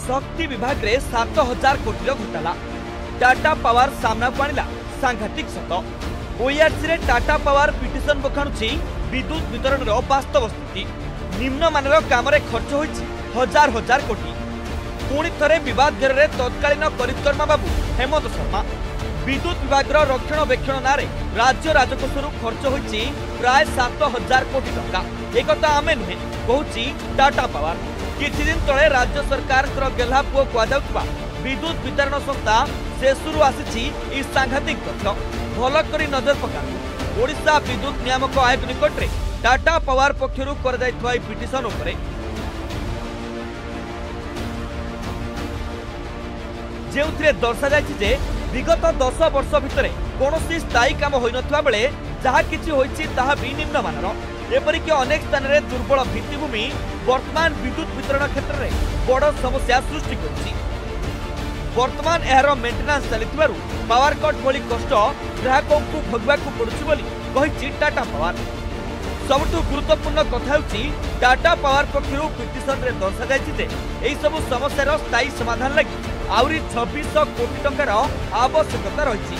शक्ति विभाग रे 7000 कोटी घोटाला टाटा पावर सामना को आणला सांघातिक सत। ओआरसी रे टाटा पावर पिटिशन बखाणुछि विद्युत वितरण रो वास्तव स्थिति। निम्न मानर काम रे खर्च होइछि हजार हजार कोटी। पुणी थरे विवाद घेर रे तत्कालीन परिक्रमा बाबू हेमंत शर्मा विद्युत विभाग रक्षणाबेक्षण नारे राज्य राजकोषर खर्च होइछि प्राय 7000 कोटी टंका। एक आमे नुहे कहूछि टाटा पावर। किछि दिन तले राज्य सरकार गेल्हा पुओ कुआजाउथबा विद्युत वितरण संस्था शेषुरु आसिछि ई सांघातिक तथ्य। भल करी नजर पकाନ୍ତୁ ओडिशा विद्युत नियामक आयोग निकट रे टाटा पावर पक्षरु कर जायथवा ई पिटिशन उपरे जेउथिरे दर्शा जायछि जे विगत 10 वर्ष भितर कौनसी स्थायी काम होई नथवा बेले जहा किछि होइछि ताहा भी निम्न मानर। एपरिक अनेक स्थान में दुर्बल भित्तिभूमि वर्तमान विद्युत वितरण क्षेत्र में बड़ समस्या सृष्टि करुछि। वर्तमान एहार मेंटेनेंस चलिथिबारु पावर कट भली कष्ट ग्राहकों को भोगवाकू पड़ुछि बोली कहिछि टाटा पावर। सबुठु गुरुत्वपूर्ण कथा होछि टाटा पावर पक्षरु पिटिशन रे दर्शा जायछि जे एही सब समस्यार स्थायी समाधान लागि आउरी 2600 कोटी टंकार आवश्यकता रही।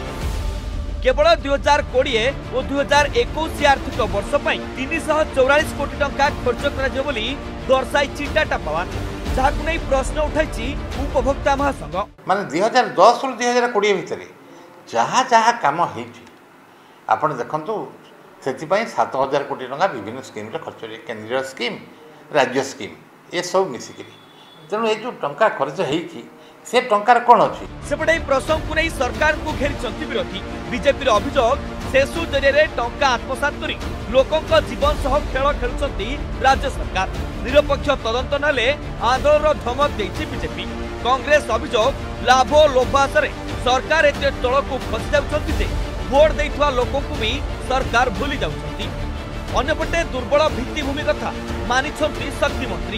केवल 2020 और 2021 आर्थिक वर्ष पर 344 कोटी टंका खर्च कर दर्शाई टाटा पावर, जहां नहीं प्रश्न उठाई उपभोक्ता महासंघ। माने 2010 रु 2020 भितर जहाँ जहाँ कम आप देखु से 7000 कोटी टंका विभिन्न स्कीम खर्च केंद्रीय स्कीम राज्य स्कीम ये सब मिसिक तेणु ये जो टंका खर्च होती से टंकार कौन अच्छी सेपटे प्रसंग को नहीं सरकार को घेरी विरोधी। बीजेपी अभियोग शेषु जरिए टंका आत्मसात कर लोकों जीवन सह खेल खेलुंट राज्य सरकार। निरपेक्ष तदंत नाले आंदोलन धमक देती बीजेपी। कांग्रेस अभियोग लाभ लोभ आशा सरकार एत तल को खसी जाउछंती भोट देइथवा लोकों को भी सरकार भूली जाउछंती। अन्यपटे दुर्बल भित्तिभूमि कथा मानिछंती शक्ति मंत्री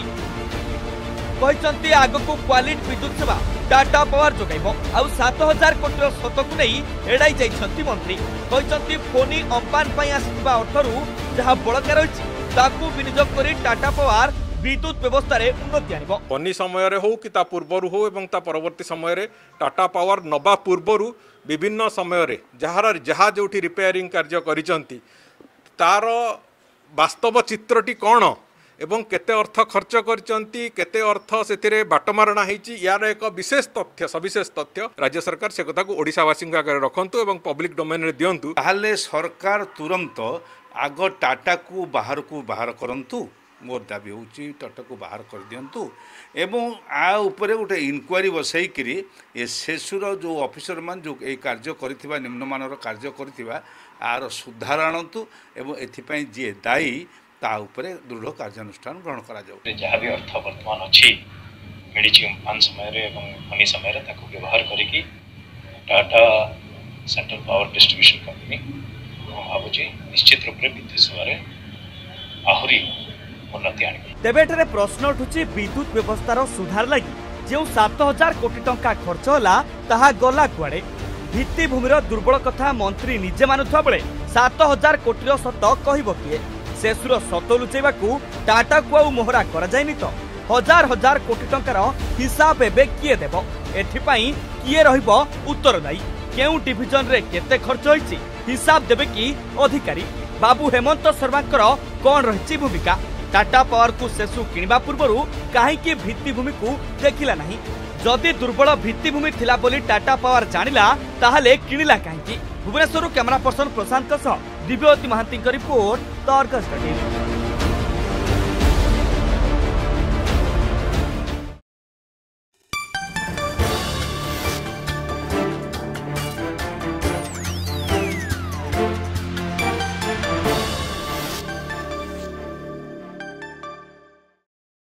कहते आगक क्वालिटी विद्युत सेवा टाटा पावर जोगाइब आ 7000 कोटी सत को नहीं एड़ाई जाइछंती मंत्री। कहते फोनी अंपान पई आसिबा अर्थरु जहा बळका रहिछि ताकू विनियोग करी टाटा पावर विद्युत व्यवस्था रे उन्नति आनिब। फोनी समय रे हो कि ता पूर्वरु हो एवं ता परवर्ती समय रे टाटा पावर नबा पूर्वरु विभिन्न समय रे जहा जोठी रिपेयरिंग कार्य करिसंती तार वास्तव चित्रटी कोन एवं केते अर्थ खर्च करचंती केते अर्थ सेतिरे बाटमारणा हेची यार एक विशेष तथ्य सविशेष तथ्य राज्य सरकार से कथा को ओडिशावासी आगे रखंतु एवं पब्लिक डोमेन रे दियंतु। ताहले सरकार तुरंत आग टाटा को बाहर करंतु मोर दाबी होची टाटा को बाहर कर दियंतु एवं आ उपरे गोटे इनक्वारी बसैकरी ए शेषुर जो ऑफिसर मान जो ए कार्य करथिबा निम्नमानर कार्य करथिबा आर सुधार आणंतु एवं एथिपई जे दायी ता उपरे दृढ़ कार्यानुष्ठान ग्रहण करा जाऊ। जहाँ भी अर्थ वर्तमान अच्छी मिली अम्फान समय फनी समय व्यवहार करी Tata central power distribution company भावुची निश्चित रूप से विद्युत सेवा आहरी उन्नति आनी। तेबे एठारे प्रश्न उठुची विद्युत व्यवस्थार सुधार लगी जो 7000 कोटी टंका खर्च होला ताहा गला कुआडे। भित्तिभूमिर दुर्बल कथा मंत्री निजे मानुथवा बेले 7000 कोटीर सत कहब किए। शेषुर सत लुचेवा टाटा को आउ मोहरा करा जायनि तो हजार हजार कोटी टंकार हिसाब एबे किए देब एथिपाई किए रहिबो उत्तरदायी केउ डिविजन रे केते खर्च होइछि हिसाब देबे कि अधिकारी बाबू हेमंत शर्मा कौन रही भूमिका। टाटा पावर को शेषु किनिबा पूर्वरु काहेकि भित्तिभूमि को देखिला नहीं। जदि दुर्बल भित्तिभूमि थिला बोली टाटा पावर जानिला ताहाले किनिला काहेकि। भुवनेश्वर कैमरा पर्सन प्रशांत सह Divyavati Mahanty report the Argus TV.